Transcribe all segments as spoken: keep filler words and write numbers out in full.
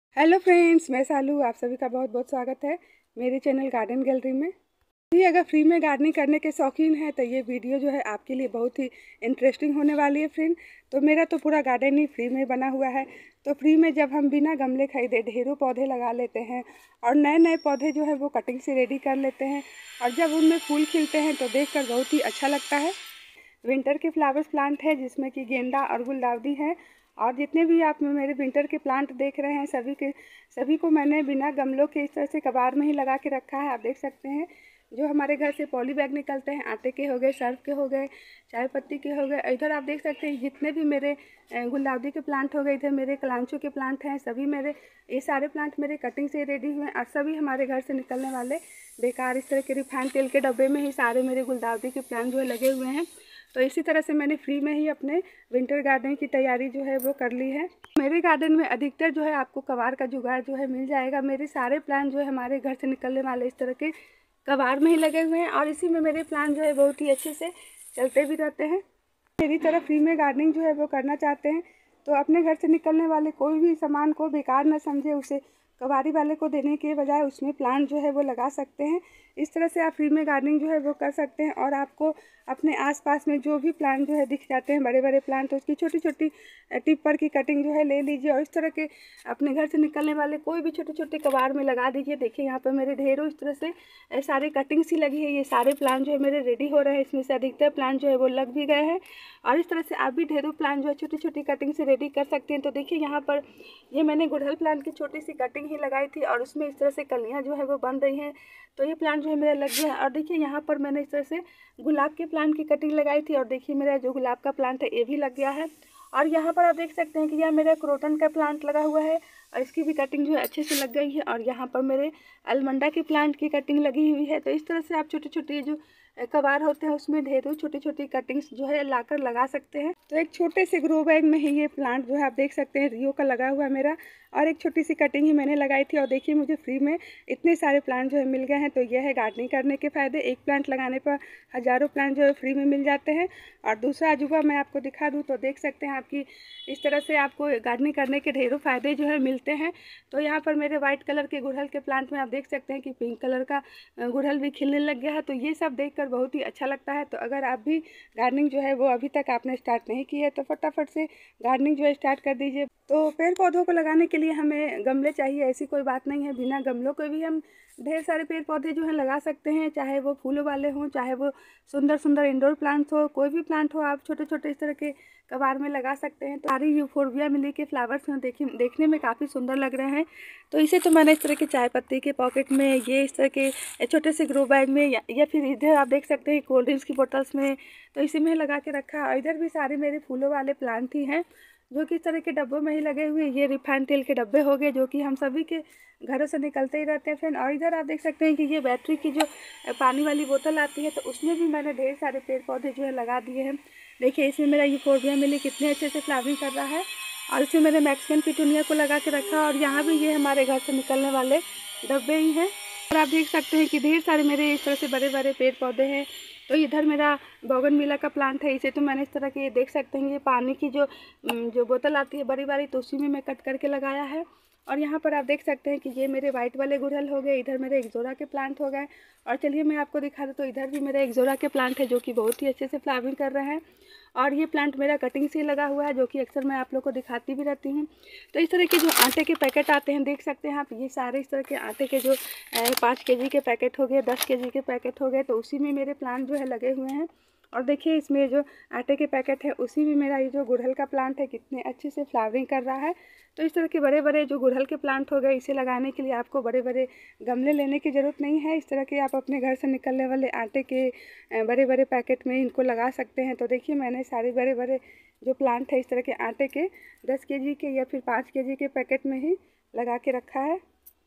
Hello friends, मैं सालू। आप सभी का बहुत बहुत स्वागत है मेरे चैनल गार्डन गैलरी में। यदि अगर फ्री में गार्डनिंग करने के शौकीन हैं तो ये वीडियो जो है आपके लिए बहुत ही इंटरेस्टिंग होने वाली है फ्रेंड। तो मेरा तो पूरा गार्डन ही फ्री में बना हुआ है। तो फ्री में जब हम बिना गमले खरीदे ढेरों पौधे लगा लेते हैं और नए नए पौधे जो है वो कटिंग से रेडी कर लेते हैं और जब उनमें फूल खिलते हैं तो देखकर बहुत ही अच्छा लगता है। विंटर के फ्लावर्स प्लांट है जिसमें कि गेंदा और गुलदाउदी है। और जितने भी आप मेरे विंटर के प्लांट देख रहे हैं सभी के सभी को मैंने बिना गमलों के इस तरह से कबाड़ में ही लगा के रखा है। आप देख सकते हैं जो हमारे घर से पॉली बैग निकलते हैं, आटे के हो गए, सर्फ के हो गए, चाय पत्ती के हो गए। इधर आप देख सकते हैं जितने भी मेरे गुलदाउदी के प्लांट हो गए, इधर मेरे कलांचो के प्लांट हैं, सभी मेरे ये सारे प्लांट मेरे कटिंग से रेडी हुए हैं। और सभी हमारे घर से निकलने वाले बेकार इस तरह के रिफाइंड तेल के डब्बे में ही सारे मेरे गुलदाउदी के प्लांट जो है लगे हुए हैं। तो इसी तरह से मैंने फ्री में ही अपने विंटर गार्डन की तैयारी जो है वो कर ली है। मेरे गार्डन में अधिकतर जो है आपको कबाड़ का जुगाड़ जो है मिल जाएगा। मेरे सारे प्लांट जो है हमारे घर से निकलने वाले इस तरह के कबाड़ में ही लगे हुए हैं और इसी में मेरे प्लांट जो है बहुत ही अच्छे से चलते भी रहते हैं। मेरी तरह फ्री में गार्डनिंग जो है वो करना चाहते हैं तो अपने घर से निकलने वाले कोई भी सामान को बेकार न समझे, उसे कबाड़ी वाले को देने के बजाय उसमें प्लांट जो है वो लगा सकते हैं। इस तरह से आप फ्री में गार्डनिंग जो है वो कर सकते हैं। और आपको अपने आसपास में जो भी प्लांट जो है दिख जाते हैं बड़े बड़े प्लांट, तो उसकी छोटी छोटी टिप पर की कटिंग जो है ले लीजिए और इस तरह के अपने घर से निकलने वाले कोई भी छोटे छोटे कबाड़ में लगा दीजिए। देखिए यहाँ पर मेरे ढेरों इस तरह से सारे कटिंग सी लगी है। ये सारे प्लांट जो है मेरे रेडी हो रहे हैं, इसमें से अधिकतर प्लांट जो है वो लग भी गए हैं। और इस तरह से आप भी ढेरों प्लांट जो है छोटी छोटी कटिंग से रेडी कर सकते हैं। तो देखिए यहाँ पर ये मैंने गुड़हल प्लांट की छोटी सी कटिंग ही लगाई थी और उसमें इस तरह से कलियाँ जो है वो बन रही हैं। तो ये प्लांट जो है मेरा लग गया है। और देखिए यहाँ पर मैंने इस तरह से गुलाब के प्लांट की कटिंग लगाई थी और देखिए मेरा जो गुलाब का प्लांट है ये भी लग गया है। और यहाँ पर आप देख सकते हैं कि यह मेरा क्रोटन का प्लांट लगा हुआ है और इसकी भी कटिंग जो है अच्छे से लग गई है। और यहाँ पर मेरे अलमंडा के प्लांट की कटिंग लगी हुई है। तो इस तरह से आप छोटे छोटे जो कबाड़ होते हैं उसमें ढेरों छोटी छोटी कटिंग्स जो है लाकर लगा सकते हैं। तो एक छोटे से ग्रो बैग में ही ये प्लांट जो है आप देख सकते हैं रियो का लगा हुआ है मेरा, और एक छोटी सी कटिंग ही मैंने लगाई थी। और देखिए मुझे फ्री में इतने सारे प्लांट जो है मिल गए हैं। तो यह है गार्डनिंग करने के फ़ायदे। एक प्लांट लगाने पर हज़ारों प्लांट जो है फ्री में मिल जाते हैं। और दूसरा अजूबा मैं आपको दिखा दूँ तो देख सकते हैं आपकी इस तरह से आपको गार्डनिंग करने के ढेरों फ़ायदे जो है मिलते हैं। तो यहाँ पर मेरे वाइट कलर के गुड़हल के प्लांट में आप देख सकते हैं कि पिंक कलर का गुड़हल भी खिलने लग गया है। तो ये सब देखकर बहुत ही अच्छा लगता है। तो अगर आप भी गार्डनिंग जो है वो अभी तक आपने स्टार्ट नहीं की है तो फटाफट से गार्डनिंग जो है स्टार्ट कर दीजिए। तो पेड़ पौधों को लगाने के लिए हमें गमले चाहिए, ऐसी कोई बात नहीं है। बिना गमलों के भी हम ढेर सारे पेड़ पौधे जो है लगा सकते हैं, चाहे वो फूलों वाले हों, चाहे वो सुंदर सुंदर इंडोर प्लांट्स हो, कोई भी प्लांट हो आप छोटे छोटे इस तरह के कबाड़ में लगा सकते हैं। तो सारी यूफोर्बिया मिली के फ्लावर्स हैं, देखिए देखने में काफ़ी सुंदर लग रहे हैं। तो इसे तो मैंने इस तरह के चाय पत्ती के पॉकेट में, ये इस तरह के छोटे से ग्रो बैग में, या, या फिर इधर आप देख सकते हैं कोल्ड ड्रिंक्स की बोतल्स में, तो इसी में लगा के रखा। और इधर भी सारे मेरे फूलों वाले प्लांट ही हैं जो कि इस तरह के डब्बों में ही लगे हुए। ये रिफाइंड तेल के डब्बे हो गए जो कि हम सभी के घरों से निकलते ही रहते हैं फ्रेंड। और इधर आप देख सकते हैं कि ये बैटरी की जो पानी वाली बोतल आती है तो उसमें भी मैंने ढेर सारे पेड़ पौधे जो है लगा दिए हैं। देखिए इसमें मेरा यूफोर्बिया मिली कितने अच्छे से फ्लावरिंग कर रहा है। और इसमें मैंने मैक्सिकन पिटूनिया को लगा के रखा। और यहाँ भी ये हमारे घर से निकलने वाले डब्बे ही हैं। और आप देख सकते हैं कि ढेर सारे मेरे इस तरह से बड़े बड़े पेड़ पौधे हैं। तो इधर मेरा बोगनविला का प्लांट है, इसे तो मैंने इस तरह के देख सकते हैं ये पानी की जो जो बोतल आती है बड़ी वाली, तो उसी में मैं कट करके लगाया है। और यहाँ पर आप देख सकते हैं कि ये मेरे वाइट वाले गुड़हल हो गए, इधर मेरे एक्जोरा के प्लांट हो गए। और चलिए मैं आपको दिखा दूँ तो इधर भी मेरे एक्जोरा के प्लांट है जो कि बहुत ही अच्छे से फ्लावरिंग कर रहे हैं। और ये प्लांट मेरा कटिंग से लगा हुआ है जो कि अक्सर मैं आप लोग को दिखाती भी रहती हूँ। तो इस तरह के जो आटे के पैकेट आते हैं देख सकते हैं आप, ये सारे इस तरह के आटे के जो पाँच के जी के पैकेट हो गए, दस के जी के पैकेट हो गए, तो उसी में मेरे प्लांट जो है लगे हुए हैं। और देखिए इसमें जो आटे के पैकेट है उसी में मेरा ये जो गुड़हल का प्लांट है कितने अच्छे से फ्लावरिंग कर रहा है। तो इस तरह के बड़े बड़े जो गुड़हल के प्लांट हो गए, इसे लगाने के लिए आपको बड़े बड़े गमले लेने की ज़रूरत नहीं है। इस तरह के आप अपने घर से निकलने वाले आटे के बड़े बड़े पैकेट में इनको लगा सकते हैं। तो देखिए मैंने सारे बड़े बड़े जो प्लांट है इस तरह के आटे के दस के जी के या फिर पाँच के जी के पैकेट में ही लगा के रखा है।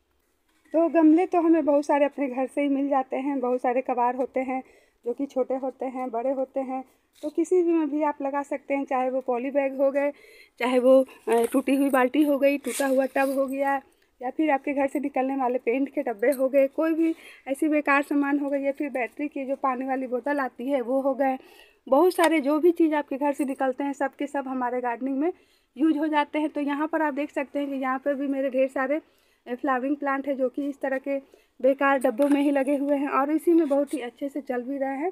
तो गमले तो हमें बहुत सारे अपने घर से ही मिल जाते हैं। बहुत सारे कबाड़ होते हैं जो कि छोटे होते हैं, बड़े होते हैं, तो किसी भी में भी आप लगा सकते हैं। चाहे वो पॉली बैग हो गए, चाहे वो टूटी हुई बाल्टी हो गई, टूटा हुआ टब हो गया, या फिर आपके घर से निकलने वाले पेंट के डब्बे हो गए, कोई भी ऐसी बेकार सामान हो गई, या फिर बैटरी की जो पानी वाली बोतल आती है वो हो गए, बहुत सारे जो भी चीज़ आपके घर से निकलते हैं सब के सब हमारे गार्डनिंग में यूज हो जाते हैं। तो यहाँ पर आप देख सकते हैं कि यहाँ पर भी मेरे ढेर सारे फ्लावरिंग प्लांट है जो कि इस तरह के बेकार डब्बों में ही लगे हुए हैं और इसी में बहुत ही अच्छे से चल भी रहे हैं।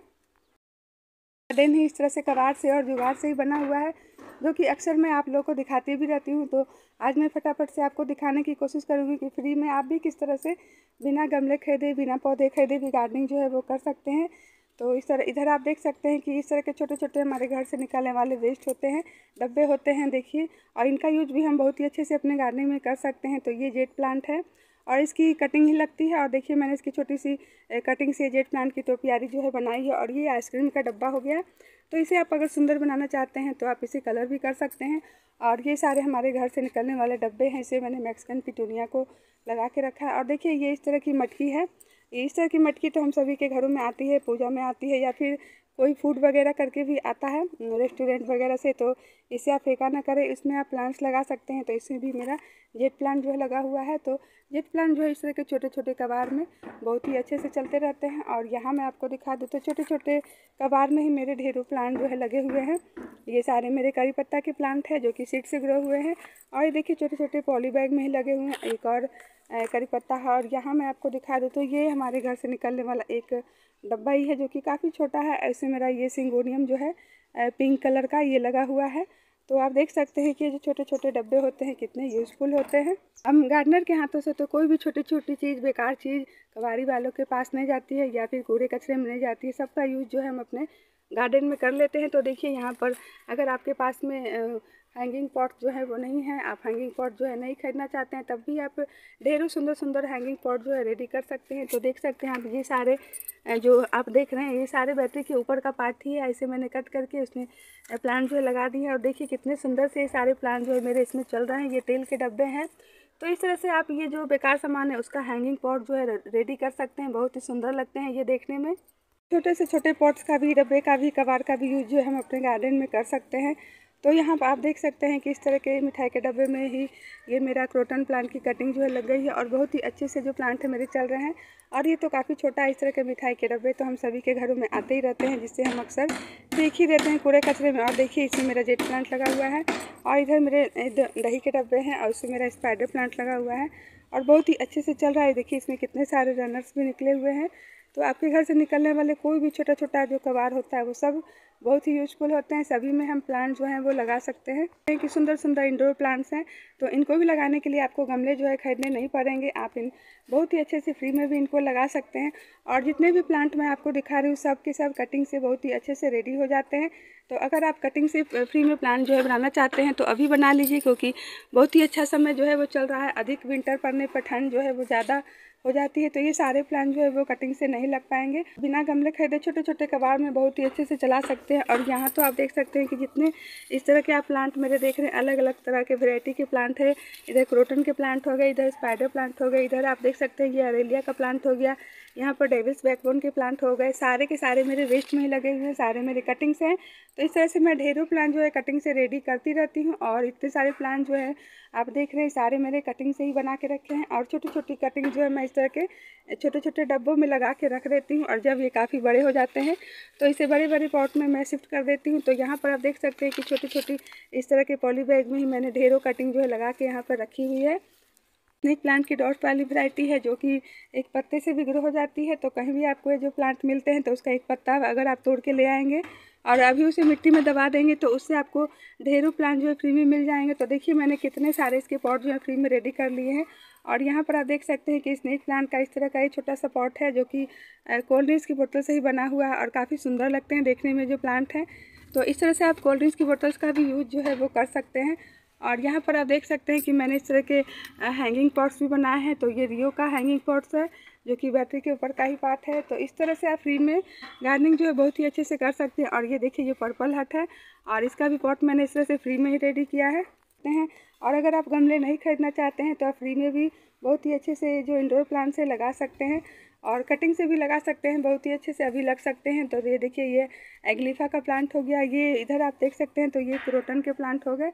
गार्डन ही इस तरह से कबाड़ से और जुगाड़ से ही बना हुआ है, जो कि अक्सर मैं आप लोगों को दिखाती भी रहती हूँ। तो आज मैं फटाफट से आपको दिखाने की कोशिश करूँगी कि फ्री में आप भी किस तरह से बिना गमले खरीदे, बिना पौधे खरीदे भी गार्डनिंग जो है वो कर सकते हैं। तो इस तरह इधर आप देख सकते हैं कि इस तरह के छोटे छोटे हमारे घर से निकलने वाले वेस्ट होते हैं, डब्बे होते हैं, देखिए, और इनका यूज भी हम बहुत ही अच्छे से अपने गार्डनिंग में कर सकते हैं। तो ये जेट प्लांट है और इसकी कटिंग ही लगती है, और देखिए मैंने इसकी छोटी सी कटिंग से जेट प्लांट की तो प्यारी जो है बनाई है। और ये आइसक्रीम का डब्बा हो गया, तो इसे आप अगर सुंदर बनाना चाहते हैं तो आप इसे कलर भी कर सकते हैं। और ये सारे हमारे घर से निकलने वाले डब्बे हैं, इसे मैंने मैक्सिकन पिटूनिया को लगा के रखा है। और देखिए ये इस तरह की मटकी है, इस तरह की मटकी तो हम सभी के घरों में आती है, पूजा में आती है, या फिर कोई फूड वगैरह करके भी आता है रेस्टोरेंट वगैरह से। तो इसे आप फेंका ना करें, इसमें आप प्लांट्स लगा सकते हैं। तो इसमें भी मेरा जेट प्लांट जो है लगा हुआ है। तो जेट प्लांट जो है इस तरह के छोटे छोटे कबाड़ में बहुत ही अच्छे से चलते रहते हैं। और यहाँ मैं आपको दिखा दूँ तो छोटे छोटे कबाड़ में ही मेरे ढेरों प्लांट जो है लगे हुए हैं। ये सारे मेरे करी पत्ता के प्लांट है जो कि सीड से ग्रो हुए हैं। और ये देखिए छोटे छोटे पॉली बैग में ही लगे हुए हैं, एक और करी पत्ता है। और यहाँ मैं आपको दिखा दूँ तो ये हमारे घर से निकलने वाला एक डब्बा ही है जो कि काफ़ी छोटा है। ऐसे मेरा ये सिंगोनियम जो है पिंक कलर का ये लगा हुआ है। तो आप देख सकते हैं कि ये जो छोटे छोटे डब्बे होते हैं कितने यूज़फुल होते हैं। हम गार्डनर के हाथों से तो कोई भी छोटी छोटी चीज़, बेकार चीज़ कबाड़ी वालों के पास नहीं जाती है या फिर कूड़े कचरे में नहीं जाती है, सबका यूज़ जो है हम अपने गार्डन में कर लेते हैं। तो देखिए यहाँ पर अगर आपके पास में हैंगिंग पॉट जो है वो नहीं है, आप हैंगिंग पॉट जो है नहीं खरीदना चाहते हैं, तब भी आप ढेरों सुंदर सुंदर हैंगिंग पॉट जो है रेडी कर सकते हैं। तो देख सकते हैं आप ये सारे जो आप देख रहे हैं ये सारे बैटरी के ऊपर का पार्ट ही है, ऐसे मैंने कट करके उसमें प्लांट जो है लगा दिए हैं। और देखिए कितने सुंदर से ये सारे प्लांट जो है मेरे इसमें चल रहे हैं। ये तेल के डब्बे हैं। तो इस तरह से आप ये जो बेकार सामान है उसका हैंगिंग पॉट जो है रेडी कर सकते हैं, बहुत ही सुंदर लगते हैं ये देखने में। छोटे से छोटे पॉट्स का भी, डब्बे का भी, कबाड़ का भी यूज जो है हम अपने गार्डन में कर सकते हैं। तो यहाँ पर आप देख सकते हैं कि इस तरह के मिठाई के डब्बे में ही ये मेरा क्रोटन प्लांट की कटिंग जो है लग गई है और बहुत ही अच्छे से जो प्लांट है मेरे चल रहे हैं। और ये तो काफ़ी छोटा है, इस तरह के मिठाई के डब्बे तो हम सभी के घरों में आते ही रहते हैं, जिससे हम अक्सर देख ही रहते हैं कूड़े कचरे में। और देखिए इसमें मेरा जेट प्लांट लगा हुआ है और इधर मेरे दही के डब्बे हैं और उसमें मेरा स्पाइडर प्लांट लगा हुआ है और बहुत ही अच्छे से चल रहा है। देखिए इसमें कितने सारे रनर्स भी निकले हुए हैं। तो आपके घर से निकलने वाले कोई भी छोटा छोटा जो कबाड़ होता है वो सब बहुत ही यूज़फुल होते हैं, सभी में हम प्लांट जो हैं वो लगा सकते हैं। कि सुंदर सुंदर इंडोर प्लांट्स हैं, तो इनको भी लगाने के लिए आपको गमले जो है खरीदने नहीं पड़ेंगे, आप इन बहुत ही अच्छे से फ्री में भी इनको लगा सकते हैं। और जितने भी प्लांट मैं आपको दिखा रही हूँ सब के सब कटिंग से बहुत ही अच्छे से रेडी हो जाते हैं। तो अगर आप कटिंग से फ्री में प्लांट जो है बनाना चाहते हैं तो अभी बना लीजिए, क्योंकि बहुत ही अच्छा समय जो है वो चल रहा है। अधिक विंटर पड़ने पर ठंड जो है वो ज़्यादा हो जाती है, तो ये सारे प्लांट जो है वो कटिंग से नहीं लग पाएंगे। बिना गमले खरीदे छोटे छोटे कबाड़ में बहुत ही अच्छे से चला सकते हैं। और यहाँ तो आप देख सकते हैं कि जितने इस तरह के आप प्लांट मेरे देख रहे हैं, अलग अलग तरह के वैरायटी के प्लांट है। इधर क्रोटन के प्लांट हो गए, इधर स्पाइडर प्लांट हो गए, इधर आप देख सकते हैं ये अरेलिया का प्लांट हो गया, यहाँ पर डेविस बैकबोन के प्लांट हो गए। सारे के सारे मेरे वेस्ट में ही लगे हुए हैं, सारे मेरे कटिंग से हैं। तो इस तरह से मैं ढेरों प्लांट जो है कटिंग से रेडी करती रहती हूँ। और इतने सारे प्लांट जो है आप देख रहे हैं सारे मेरे कटिंग से ही बना के रखे हैं। और छोटी छोटी कटिंग जो है मैं इस तरह के छोटे छोटे डब्बों में लगा के रख देती हूँ। और जब ये काफ़ी बड़े हो जाते हैं तो इसे बड़े बड़े पॉट में मैं शिफ्ट कर देती हूँ। तो यहाँ पर आप देख सकते हैं कि छोटी छोटी इस तरह के पॉली बैग में ही मैंने ढेरों कटिंग जो है लगा के यहाँ पर रखी हुई है। स्नेक प्लांट की डॉट वाली वैरायटी है जो कि एक पत्ते से भी ग्रो हो जाती है। तो कहीं भी आपको जो प्लांट मिलते हैं तो उसका एक पत्ता अगर आप तोड़ के ले आएंगे और अभी उसे मिट्टी में दबा देंगे तो उससे आपको ढेरों प्लांट जो है फ्री में मिल जाएंगे। तो देखिए मैंने कितने सारे इसके पॉट जो है फ्री में रेडी कर लिए हैं। और यहाँ पर आप देख सकते हैं कि स्नेक प्लांट का इस तरह का एक छोटा सा पॉट है जो कि कोल्ड ड्रिंक्स की बोतल से ही बना हुआ है और काफ़ी सुंदर लगते हैं देखने में जो प्लांट हैं। तो इस तरह से आप कोल्ड ड्रिंक्स की बोतल्स का भी यूज़ जो है वो कर सकते हैं। और यहाँ पर आप देख सकते हैं कि मैंने इस तरह के हैंगिंग पॉट्स भी बनाए हैं। तो ये रियो का हैंगिंग पॉट्स है जो कि बैटरी के ऊपर का ही पार्ट है। तो इस तरह से आप फ्री में गार्डनिंग जो है बहुत ही अच्छे से कर सकते हैं। और ये देखिए ये पर्पल हट है और इसका भी पॉट मैंने इस तरह से फ्री में ही रेडी किया है हैं। और अगर आप गमले नहीं खरीदना चाहते हैं तो आप फ्री में भी बहुत ही अच्छे से जो इंडोर प्लांट से लगा सकते हैं और कटिंग से भी लगा सकते हैं, बहुत ही अच्छे से अभी लग सकते हैं। तो ये देखिए ये एग्लिफा का प्लांट हो गया, ये इधर आप देख सकते हैं। तो ये क्रोटन के प्लांट हो गए।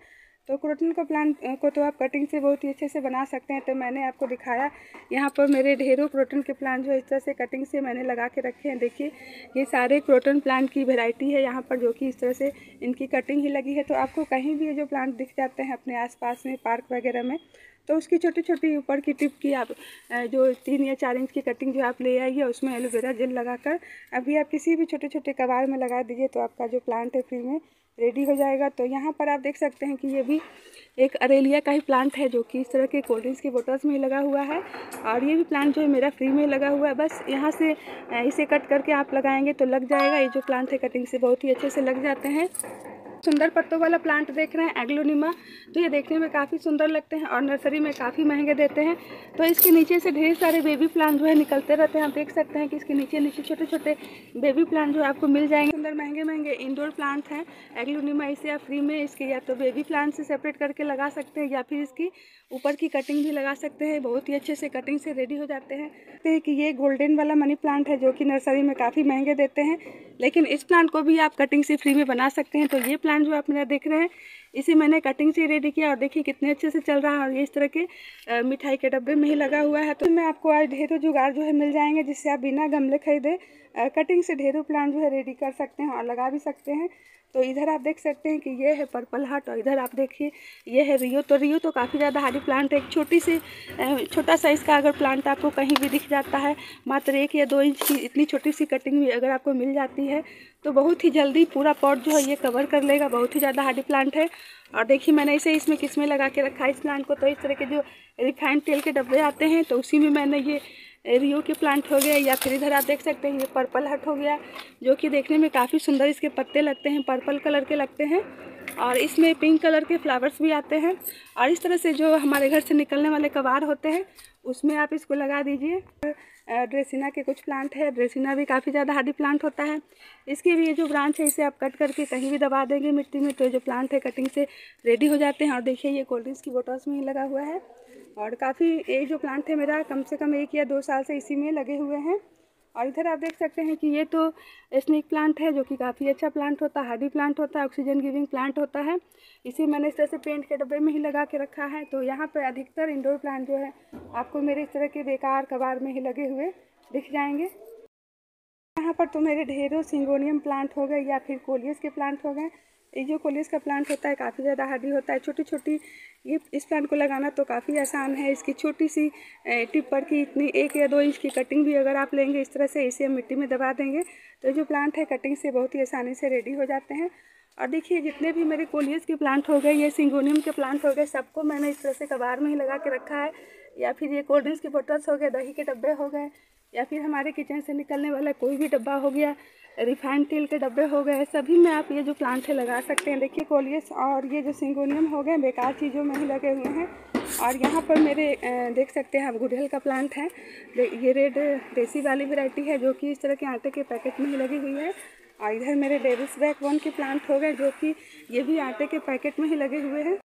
तो क्रोटन का प्लांट को तो आप कटिंग से बहुत ही अच्छे से बना सकते हैं। तो मैंने आपको दिखाया, यहाँ पर मेरे ढेरों क्रोटन के प्लांट जो इस तरह से कटिंग से मैंने लगा के रखे हैं। देखिए ये सारे क्रोटन प्लांट की वैरायटी है यहाँ पर, जो कि इस तरह से इनकी कटिंग ही लगी है। तो आपको कहीं भी ये जो प्लांट दिख जाते हैं अपने आसपास में, पार्क वगैरह में, तो उसकी छोटी छोटी ऊपर की टिप की आप जो तीन या चार इंच की कटिंग जो आप ले आइए, उसमें एलोवेरा जेल लगाकर अभी आप किसी भी छोटे छोटे कबाड़ में लगा दीजिए, तो आपका जो प्लांट है फ्री में रेडी हो जाएगा। तो यहाँ पर आप देख सकते हैं कि ये भी एक अरेलिया का ही प्लांट है, जो कि इस तरह के कोल्ड ड्रिंक्स की बोतल्स में ही लगा हुआ है। और ये भी प्लांट जो है मेरा फ्री में लगा हुआ है। बस यहाँ से इसे कट करके आप लगाएंगे तो लग जाएगा। ये जो प्लांट है कटिंग से बहुत ही अच्छे से लग जाते हैं। सुंदर पत्तों वाला प्लांट देख रहे हैं, एग्लोनिमा, तो ये देखने में काफ़ी सुंदर लगते हैं और नर्सरी में काफ़ी महंगे देते हैं। तो इसके नीचे से ढेर सारे बेबी प्लांट जो है निकलते रहते हैं। आप देख सकते हैं कि इसके नीचे नीचे छोटे छोटे बेबी प्लांट जो है आपको मिल जाएंगे। सुंदर महंगे महंगे इंडोर प्लांट हैं एग्लोनिमा। इसे आप फ्री में इसके या तो बेबी प्लांट से सेपरेट करके लगा सकते हैं, या फिर इसकी ऊपर की कटिंग भी लगा सकते हैं। बहुत ही अच्छे से कटिंग से रेडी हो जाते हैं। देखते हैं कि ये गोल्डन वाला मनी प्लांट है, जो कि नर्सरी में काफ़ी महंगे देते हैं, लेकिन इस प्लांट को भी आप कटिंग से फ्री में बना सकते हैं। तो ये प्लांट जो आप मेरा देख रहे हैं, इसे मैंने कटिंग से रेडी किया और देखिए कितने अच्छे से चल रहा है। और ये इस तरह के आ, मिठाई के डब्बे में ही लगा हुआ है। तो मैं आपको आज ढेरों जुगाड़ जो है मिल जाएंगे, जिससे आप बिना गमले खरीदे कटिंग से ढेरों प्लांट जो है रेडी कर सकते हैं और लगा भी सकते हैं। तो इधर आप देख सकते हैं कि ये है पर्पल हार्ट, और इधर आप देखिए ये है रियो। तो रियो तो काफ़ी ज़्यादा हार्डी प्लांट है। एक छोटी सी छोटा साइज़ का अगर प्लांट आपको कहीं भी दिख जाता है, मात्र एक या दो इंच की इतनी छोटी सी कटिंग भी अगर आपको मिल जाती है, तो बहुत ही जल्दी पूरा पॉट जो है ये कवर कर लेगा। बहुत ही ज़्यादा हार्डी प्लांट है। और देखिए मैंने इसे इसमें किस में लगा के रखा है इस प्लांट को। तो इस तरह के जो रिफाइंड तेल के डब्बे आते हैं, तो उसी में मैंने ये रियो के प्लांट हो गया, या फिर इधर आप देख सकते हैं ये पर्पल हार्ट हो गया, जो कि देखने में काफ़ी सुंदर इसके पत्ते लगते हैं, पर्पल कलर के लगते हैं। और इसमें पिंक कलर के फ्लावर्स भी आते हैं। और इस तरह से जो हमारे घर से निकलने वाले कबाड़ होते हैं, उसमें आप इसको लगा दीजिए। ड्रेसिना के कुछ प्लांट है। ड्रेसिना भी काफ़ी ज़्यादा हार्डी प्लांट होता है। इसके भी ये जो ब्रांच है, इसे आप कट करके कहीं भी दबा देंगे मिट्टी में, तो ये जो प्लांट है कटिंग से रेडी हो जाते हैं। और देखिए ये कोल्ड ड्रिंक्स की बोटल्स में ही लगा हुआ है। और काफ़ी ये जो प्लांट है मेरा कम से कम एक या दो साल से इसी में लगे हुए हैं। और इधर आप देख सकते हैं कि ये तो स्नेक प्लांट है, जो कि काफ़ी अच्छा प्लांट होता है, हार्डी प्लांट होता है, ऑक्सीजन गिविंग प्लांट होता है। इसे मैंने इस तरह से पेंट के डब्बे में ही लगा के रखा है। तो यहाँ पर अधिकतर इंडोर प्लांट जो है आपको मेरे इस तरह के बेकार कबाड़ में ही लगे हुए दिख जाएंगे। यहाँ पर तो मेरे ढेरों सिंगोनियम प्लांट हो गए, या फिर कोलियस के प्लांट हो गए। ये जो कोलियस का प्लांट होता है काफ़ी ज़्यादा हार्डी होता है। छोटी छोटी ये इस प्लांट को लगाना तो काफ़ी आसान है। इसकी छोटी सी टिप पर की इतनी एक या दो इंच की कटिंग भी अगर आप लेंगे इस तरह से, इसे हम मिट्टी में दबा देंगे, तो जो प्लांट है कटिंग से बहुत ही आसानी से रेडी हो जाते हैं। और देखिए जितने भी मेरे कोलियस के प्लांट हो गए, ये सिंगोनियम के प्लांट हो गए, सबको मैंने इस तरह से कबाड़ में ही लगा के रखा है। या फिर ये कोल्ड ड्रिंक्स की बोतल्स हो गए, दही के डब्बे हो गए, या फिर हमारे किचन से निकलने वाला कोई भी डब्बा हो गया, रिफाइंड तेल के डब्बे हो गए, सभी में आप ये जो प्लांट है लगा सकते हैं। देखिए कोलियस और ये जो सिंगोनियम हो गए बेकार चीज़ों में ही लगे हुए हैं। और यहाँ पर मेरे देख सकते हैं आप गुड़हल का प्लांट है। ये रेड देसी वाली वैरायटी है, जो कि इस तरह के आटे के पैकेट में ही लगी हुई है। और इधर मेरे devil's backbone plant हो गए, जो कि ये भी आटे के पैकेट में ही लगे हुए हैं।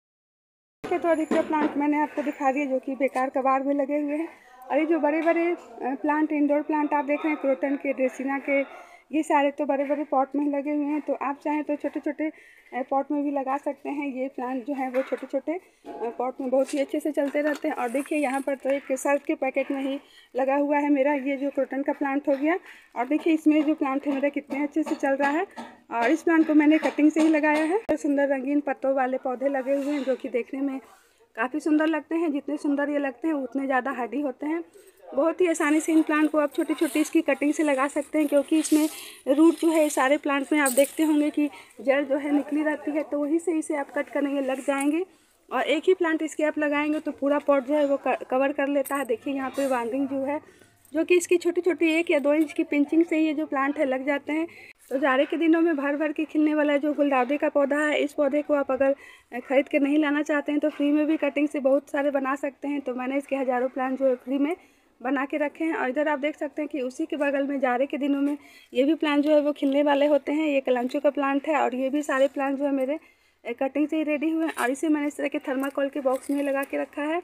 तो अधिकतर प्लांट मैंने आपको दिखा दिए, जो कि बेकार कबाड़ में लगे हुए हैं। और ये जो बड़े बड़े प्लांट इंडोर प्लांट आप देख रहे हैं, क्रोटन के, ड्रेसिना के, ये सारे तो बड़े बड़े पॉट में ही लगे हुए हैं। तो आप चाहें तो छोटे छोटे पॉट में भी लगा सकते हैं। ये प्लांट जो है वो छोटे छोटे पॉट में बहुत ही अच्छे से चलते रहते हैं। और देखिए यहाँ पर तो एक सर्फ के पैकेट में ही लगा हुआ है मेरा ये जो क्रोटन का प्लांट हो गया। और देखिए इसमें जो प्लांट है मेरा कितने अच्छे से चल रहा है। और इस प्लांट को मैंने कटिंग से ही लगाया है। तो सुंदर रंगीन पत्तों वाले पौधे लगे हुए हैं, जो कि देखने में काफ़ी सुंदर लगते हैं। जितने सुंदर ये लगते हैं उतने ज़्यादा हार्डी होते हैं। बहुत ही आसानी से इन प्लांट को आप छोटी छोटी इसकी कटिंग से लगा सकते हैं, क्योंकि इसमें रूट जो है सारे प्लांट में आप देखते होंगे कि जड़ जो है निकली रहती है, तो वहीं से इसे आप कट करेंगे लग जाएंगे। और एक ही प्लांट इसके आप लगाएंगे तो पूरा पॉट जो है वो कवर कर लेता है। देखिए यहाँ पे वांडिंग जो है, जो कि इसकी छोटी छोटी एक या दो इंच की पिंचिंग से ये जो प्लांट है लग जाते हैं। तो जाड़े के दिनों में भर भर के खिलने वाला जो गुलदाउदी का पौधा है, इस पौधे को आप अगर खरीद के नहीं लाना चाहते हैं तो फ्री में भी कटिंग से बहुत सारे बना सकते हैं। तो मैंने इसके हज़ारों प्लांट जो है फ्री में बना के रखे हैं। और इधर आप देख सकते हैं कि उसी के बगल में जाड़े के दिनों में ये भी प्लांट जो है वो खिलने वाले होते हैं। ये कलांचो का प्लांट है, और ये भी सारे प्लांट जो है मेरे कटिंग से ही रेडी हुए हैं। और इसे मैंने इस तरह के थर्माकोल के बॉक्स में लगा के रखा है।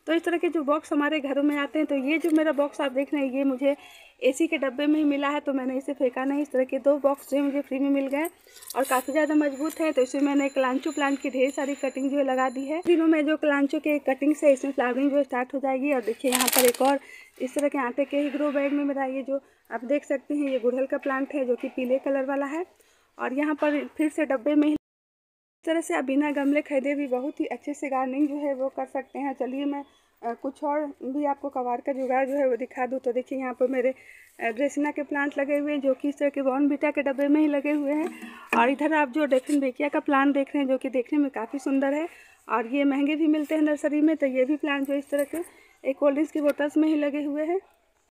तो इस तरह के जो बॉक्स हमारे घरों में आते हैं, तो ये जो मेरा बॉक्स आप देख रहे हैं ये मुझे एसी के डब्बे में ही मिला है, तो मैंने इसे फेंका नहीं। इस तरह के दो बॉक्स जो मुझे फ्री में मिल गए और काफ़ी ज़्यादा मजबूत है। तो इसमें मैंने कलांचो प्लांट की ढेर सारी कटिंग जो है लगा दी है। दिनों में जो कलांचो के कटिंग से इसमें फ्लावरिंग जो स्टार्ट हो जाएगी। और देखिए यहाँ पर एक और इस तरह के आटे के ही ग्रो बैग में मेरा ये जो आप देख सकते हैं ये गुड़हल का प्लांट है जो कि पीले कलर वाला है। और यहाँ पर फिर से डब्बे में इस तरह से आप बिना गमले खरीदे भी बहुत ही अच्छे से गार्डनिंग जो है वो कर सकते हैं। चलिए मैं आ, कुछ और भी आपको कबाड़ का जुगाड़ जो है वो दिखा दूँ। तो देखिए यहाँ पर मेरे ड्रेसिना के प्लांट लगे हुए हैं जो कि इस तरह के बॉर्नविटा के डब्बे में ही लगे हुए हैं। और इधर आप जो डेफिनबेकिया का प्लांट देख रहे हैं जो कि देखने में काफ़ी सुंदर है और ये महंगे भी मिलते हैं नर्सरी में। तो ये भी प्लांट जो इस तरह के एक कोल्ड ड्रिंक्स की बोतल्स में ही लगे हुए हैं।